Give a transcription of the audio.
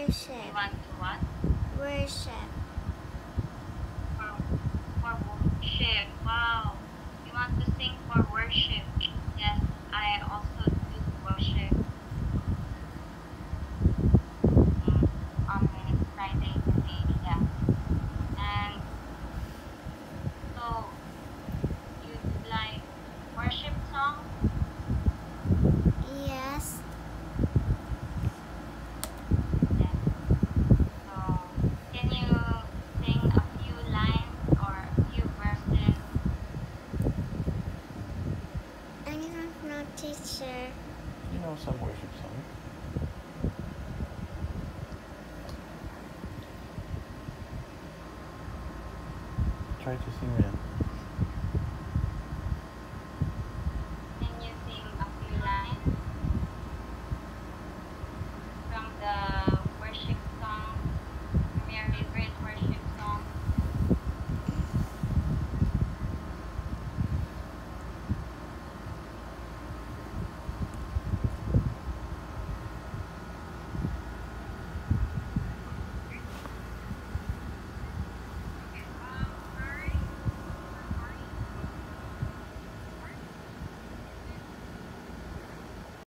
You Worship. want to what? Worship. For worship. Wow. You want to sing for worship. Yes, I also do worship on Friday today. Yeah. And so you like worship song? Yes. Yes. So can you sing a few lines or a few verses? I don't know, teacher. You know some worship songs. Try to sing them.